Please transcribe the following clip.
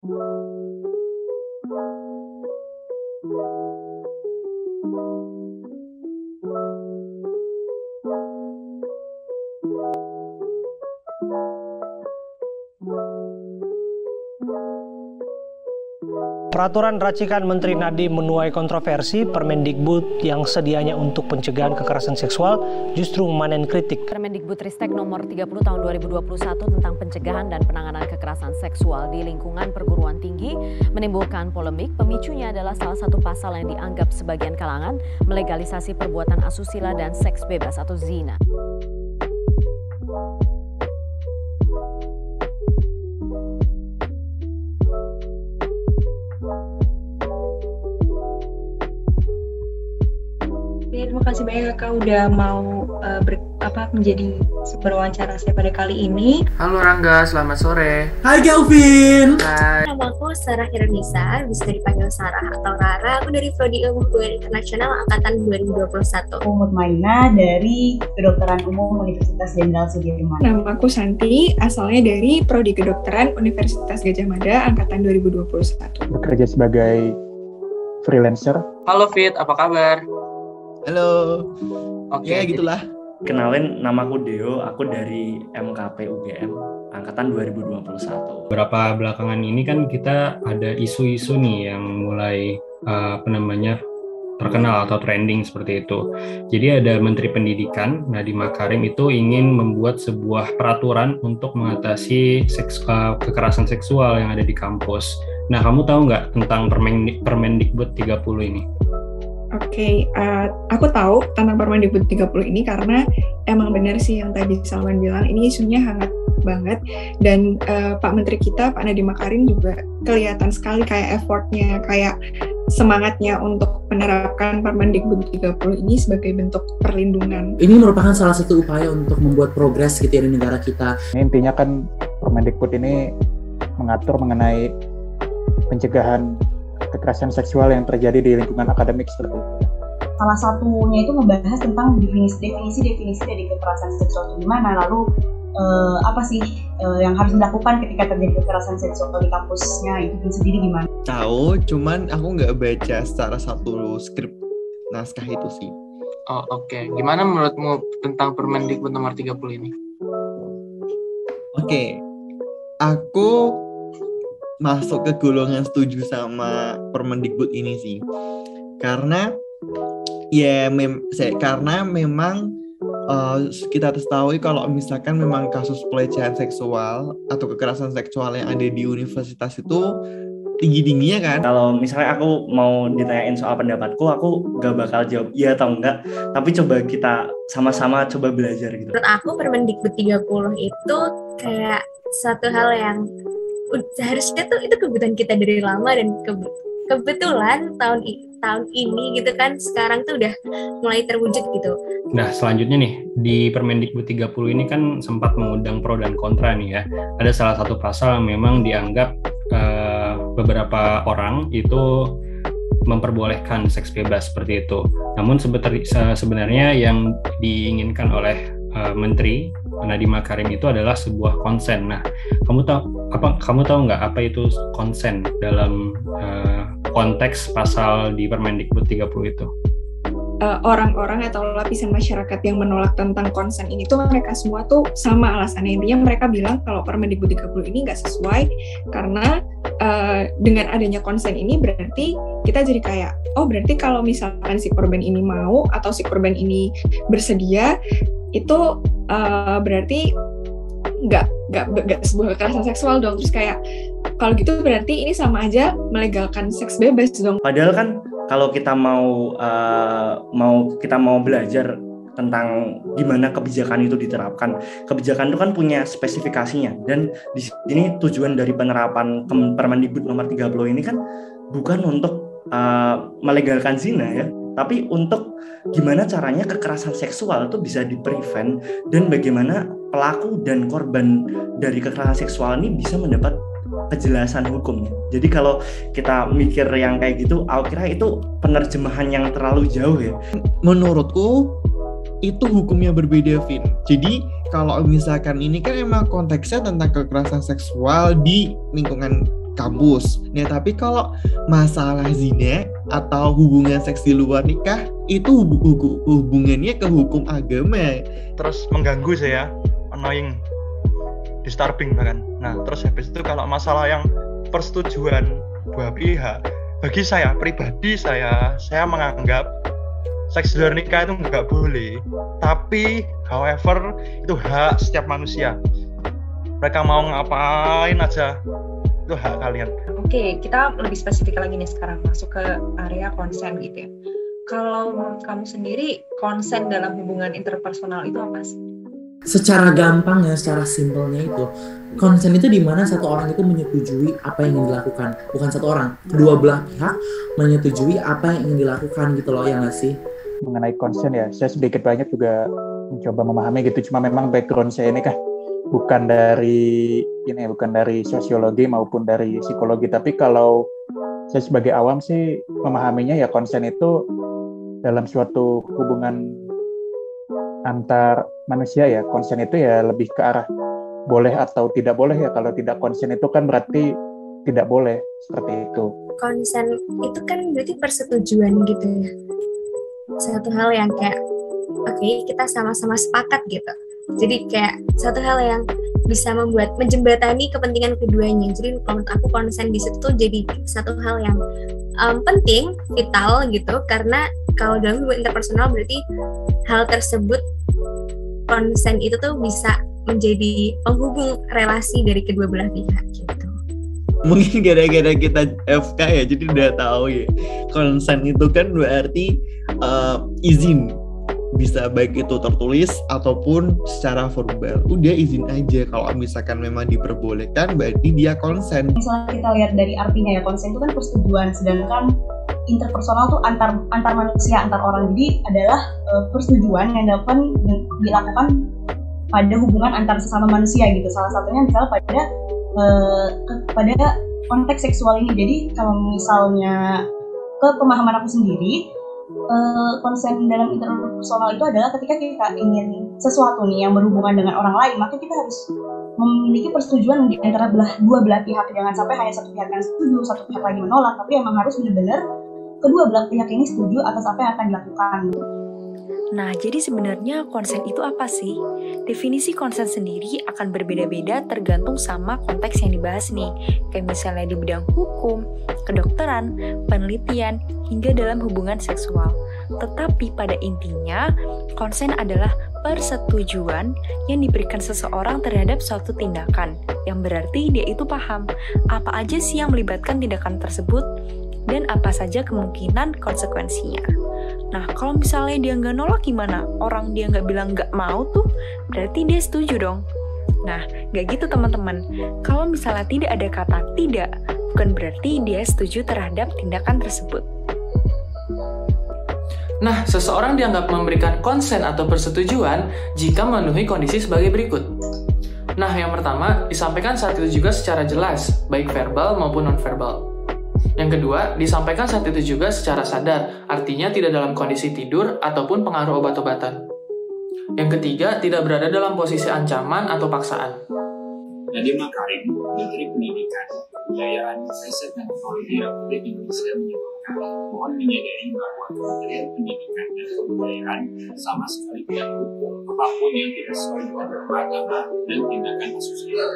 Peraturan racikan Menteri Nadiem menuai kontroversi. Permendikbud yang sedianya untuk pencegahan kekerasan seksual justru memanen kritik. Permendikbudristek nomor 30 tahun 2021 tentang pencegahan dan penanganan kekerasan seksual di lingkungan perguruan tinggi menimbulkan polemik. Pemicunya adalah salah satu pasal yang dianggap sebagian kalangan melegalisasi perbuatan asusila dan seks bebas atau zina. Terima kasih banyak Kakak udah mau menjadi sumber wawancara saya pada kali ini. Halo Rangga, selamat sore. Hai Kelvin. Hai. Nama aku Sarah Hirnisa, bisa dipanggil Sarah atau Rara. Aku dari Prodi Ilmu Hubungan Internasional angkatan 2021. Aku Mutmainah dari Kedokteran Umum Universitas Jenderal Sudirman. Nama aku Santi, asalnya dari Prodi Kedokteran Universitas Gadjah Mada angkatan 2021. Bekerja sebagai freelancer. Halo Fit, apa kabar? Halo. Oke, Ya gitulah. Kenalin, nama aku Deo, aku dari MKP UGM angkatan 2021. Beberapa belakangan ini kan kita ada isu-isu nih yang mulai terkenal atau trending seperti itu. Jadi ada Menteri Pendidikan Nadiem Makarim itu ingin membuat sebuah peraturan untuk mengatasi kekerasan seksual yang ada di kampus. Nah, kamu tahu nggak tentang Permendikbud 30 ini? Oke, aku tahu tentang Permendikbud 30 ini karena emang benar sih yang tadi Salman bilang, ini isunya hangat banget. Dan Pak Menteri kita, Pak Nadiem Makarim juga kelihatan sekali kayak effortnya, kayak semangatnya untuk menerapkan Permendikbud 30 ini sebagai bentuk perlindungan. Ini merupakan salah satu upaya untuk membuat progres gitu ya di negara kita. Intinya kan Permendikbud ini mengatur mengenai pencegahan kekerasan seksual yang terjadi di lingkungan akademik seperti itu. Salah satunya itu membahas tentang definisi dari kekerasan seksual itu gimana, lalu apa sih yang harus dilakukan ketika terjadi kekerasan seksual di kampusnya itu sendiri gimana? Tahu, cuman aku nggak baca secara satu skrip naskah itu sih. Oh, oke. Gimana menurutmu tentang Permendikbud nomor 30 ini? Oke. Aku masuk ke golongan setuju sama Permendikbud ini sih. Karena memang kita harus tahu kalau misalkan memang kasus pelecehan seksual atau kekerasan seksual yang ada di universitas itu tinggi-tingginya kan. Kalau misalnya aku mau ditanyain soal pendapatku, aku gak bakal jawab iya atau enggak, tapi coba kita sama-sama coba belajar gitu. Menurut aku Permendikbud 30 itu kayak satu hal yang seharusnya tuh itu kebutuhan kita dari lama, dan kebetulan tahun ini gitu kan sekarang tuh udah mulai terwujud gitu. Nah, selanjutnya nih, di Permendikbud 30 ini kan sempat mengundang pro dan kontra nih ya. Ada salah satu pasal yang memang dianggap beberapa orang itu memperbolehkan seks bebas seperti itu. Namun sebenarnya yang diinginkan oleh Menteri Nadiem Makarim itu adalah sebuah konsen. Nah, kamu tahu nggak apa itu konsen dalam konteks pasal di Permendikbud 30 itu? Orang-orang atau lapisan masyarakat yang menolak tentang konsen ini tuh mereka semua tuh sama alasannya. Intinya mereka bilang kalau Permendikbud 30 ini nggak sesuai karena dengan adanya konsen ini berarti kita jadi kayak, oh berarti kalau misalkan si korban ini mau atau si korban ini bersedia, itu berarti nggak sebuah kekerasan seksual dong. Terus kayak kalau gitu berarti ini sama aja melegalkan seks bebas dong. Padahal kan kalau kita mau belajar tentang gimana kebijakan itu diterapkan, kebijakan itu kan punya spesifikasinya, dan di sini tujuan dari penerapan Permendikbud nomor 30 ini kan bukan untuk melegalkan zina ya, tapi untuk gimana caranya kekerasan seksual itu bisa di-prevent, dan bagaimana pelaku dan korban dari kekerasan seksual ini bisa mendapat kejelasan hukumnya. Jadi kalau kita mikir yang kayak gitu, aku kira itu penerjemahan yang terlalu jauh ya. Menurutku itu hukumnya berbeda, Vin. Jadi kalau misalkan ini kan emang konteksnya tentang kekerasan seksual di lingkungan kampus. Nah, tapi kalau masalah zina atau hubungan seks di luar nikah itu hubungannya ke hukum agama. Terus mengganggu saya, annoying, disturbing bahkan. Nah, terus habis itu kalau masalah yang persetujuan dua pihak, bagi saya pribadi saya menganggap seks di luar nikah itu nggak boleh. Tapi, however, itu hak setiap manusia. Mereka mau ngapain aja, itu hak kalian. Oke, kita lebih spesifik lagi nih sekarang, masuk ke area konsen gitu ya. Kalau menurut kamu sendiri, konsen dalam hubungan interpersonal itu apa sih? Secara gampangnya, secara simpelnya itu, konsen itu di mana satu orang itu menyetujui apa yang ingin dilakukan. Bukan satu orang, kedua belah pihak menyetujui apa yang ingin dilakukan gitu loh, ya nggak sih? Mengenai konsen ya, saya sedikit banyak juga mencoba memahami gitu. Cuma memang background saya ini kan bukan dari sosiologi maupun dari psikologi. Tapi kalau saya sebagai awam sih memahaminya ya, konsen itu dalam suatu hubungan antar manusia ya, konsen itu ya lebih ke arah boleh atau tidak boleh ya. Kalau tidak konsen itu kan berarti tidak boleh, seperti itu. Konsen itu kan berarti persetujuan gitu ya. Satu hal yang kayak oke, kita sama-sama sepakat gitu. Jadi kayak satu hal yang bisa menjembatani kepentingan keduanya. Jadi menurut aku konsen di situ jadi satu hal yang penting, vital gitu. Karena kalau dalam hubungan interpersonal berarti hal tersebut, konsen itu tuh bisa menjadi penghubung relasi dari kedua belah pihak gitu. Mungkin gara-gara kita FK ya, jadi udah tahu ya, konsen itu kan berarti izin, bisa baik itu tertulis ataupun secara verbal. Udah izin aja, kalau misalkan memang diperbolehkan berarti dia konsen. Misalnya kita lihat dari artinya ya, konsen itu kan persetujuan, sedangkan interpersonal tuh antar manusia, antar orang. Jadi adalah persetujuan yang dilakukan pada hubungan antar sesama manusia gitu. Salah satunya misalnya pada konteks seksual ini. Jadi kalau misalnya ke pemahaman aku sendiri, konsen dalam interpersonal itu adalah ketika kita ingin sesuatu nih yang berhubungan dengan orang lain, maka kita harus memiliki persetujuan di antara dua belah pihak. Jangan sampai hanya satu pihak yang setuju, satu pihak lagi menolak, tapi emang harus benar-benar kedua belah pihak ini setuju atas apa yang akan dilakukan. Nah, jadi sebenarnya konsen itu apa sih? Definisi konsen sendiri akan berbeda-beda tergantung sama konteks yang dibahas nih. Kayak misalnya di bidang hukum, kedokteran, penelitian, hingga dalam hubungan seksual. Tetapi pada intinya, konsen adalah persetujuan yang diberikan seseorang terhadap suatu tindakan, yang berarti dia itu paham apa aja sih yang melibatkan tindakan tersebut dan apa saja kemungkinan konsekuensinya. Nah, kalau misalnya dia nggak nolak gimana? Orang dia nggak bilang nggak mau tuh, berarti dia setuju dong. Nah, nggak gitu teman-teman. Kalau misalnya tidak ada kata tidak, bukan berarti dia setuju terhadap tindakan tersebut. Nah, seseorang dianggap memberikan konsen atau persetujuan jika memenuhi kondisi sebagai berikut. Nah, yang pertama, disampaikan saat itu juga secara jelas, baik verbal maupun non-verbal. Yang kedua, disampaikan saat itu juga secara sadar, artinya tidak dalam kondisi tidur ataupun pengaruh obat-obatan. Yang ketiga, tidak berada dalam posisi ancaman atau paksaan. Nadiem Makarim, Menteri Pendidikan, Kebudayaan, Riset dan Teknologi Republik Indonesia menyebutkan mohon menyadari bahwa Kementerian Pendidikan dan Kebudayaan sama sekali tidak mendukung apapun yang tidak sesuai dengan norma agama dan tindakan asusila.